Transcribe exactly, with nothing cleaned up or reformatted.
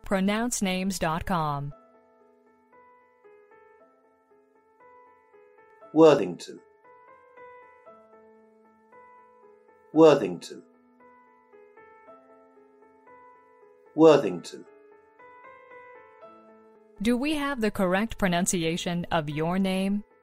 pronounce names dot com. Worthington, Worthington, Worthington. Do we have the correct pronunciation of your name?